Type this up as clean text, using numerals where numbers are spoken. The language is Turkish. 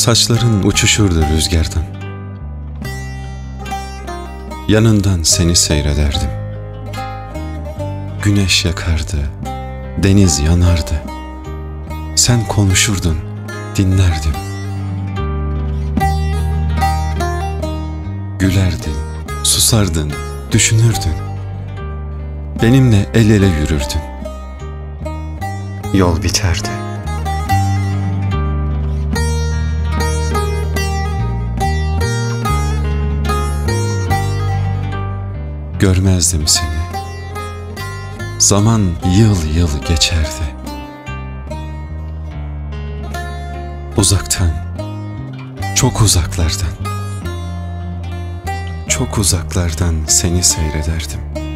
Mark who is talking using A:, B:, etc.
A: Saçların uçuşurdu rüzgardan. Yanından seni seyrederdim. Güneş yakardı, deniz yanardı. Sen konuşurdun, dinlerdim. Gülerdin, susardın, düşünürdün. Benimle el ele yürürdün. Yol biterdi. Görmezdim seni. Zaman yıl yıl geçerdi. Uzaktan, çok uzaklardan, çok uzaklardan seni seyrederdim.